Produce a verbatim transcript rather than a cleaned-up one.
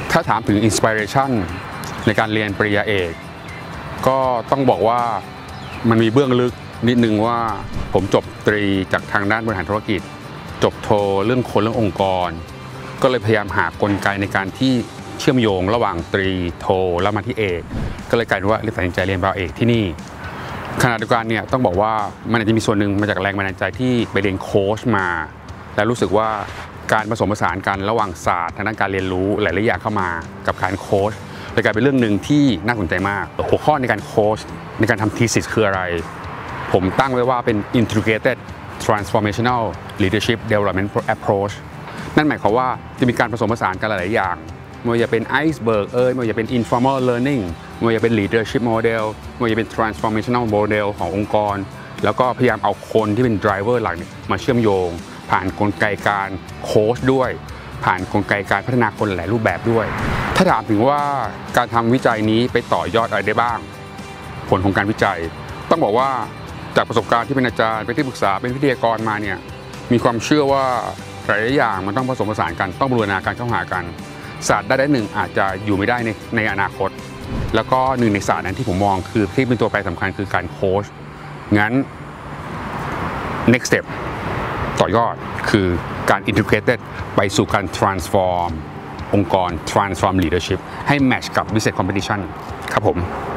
ถ้าถามถึงอินสปิเรชันในการเรียนปริญญาเอกก็ต้องบอกว่ามันมีเบื้องลึกนิดนึงว่าผมจบตรีจากทางด้านบริหารธุรกิจจบโทเรื่องคนเรื่ององค์กรก็เลยพยายามหากลไกในการที่เชื่อมโยงระหว่างตรีโทแล้วมาที่เอกก็เลยกลายเป็นว่าตัดสินใจเรียนปริญญาเอกที่นี่ขณะเดียวกันเนี่ยต้องบอกว่ามันอาจจะมีส่วนหนึ่งมาจากแรงบันดาลใจที่ไปเรียนโค้ชมาและรู้สึกว่าการผสมผสานกันระหว่างศาสตร์ทางด้านการเรียนรู้หลายๆอย่างเข้ามากับการโค้ชเลยกลายเป็นเรื่องหนึ่งที่น่าสนใจมากหัวข้อในการโค้ชในการทำ thesis คืออะไรผมตั้งไว้ว่าเป็น integrated transformational leadership development approach นั่นหมายความว่าจะมีการผสมผสานกันหลายๆอย่างไม่ว่าจะเป็น iceberg เอ่ยไม่ว่าจะเป็น informal learning ไม่ว่าจะเป็น leadership model ไม่ว่าจะเป็น transformational model ขององค์กรแล้วก็พยายามเอาคนที่เป็น driver หลักมาเชื่อมโยงผ่านกลไกการโค้ชด้วยผ่านกลไกการพัฒนาคนหลายรูปแบบด้วยถ้าถามถึงว่าการทำวิจัยนี้ไปต่อยอดอะไรได้บ้างผลของการวิจัยต้องบอกว่าจากประสบการณ์ที่เป็นอาจารย์เป็นที่ปรึกษาเป็นวิทยากรมาเนี่ยมีความเชื่อว่าหลายอย่างมันต้องผสมผสานกันต้องบูรณาการเข้าหากันศาสตร์ด้านใดหนึ่งอาจจะอยู่ไม่ได้ในในอนาคตแล้วก็หนึ่งในศาสตร์นั้นที่ผมมองคือที่เป็นตัวแปรสำคัญคือการโค้ชงั้น next step ต่อยอดคือการ integrated ไปสู่การ transform องค์กร transform leadership ให้ match กับ business competition ครับผม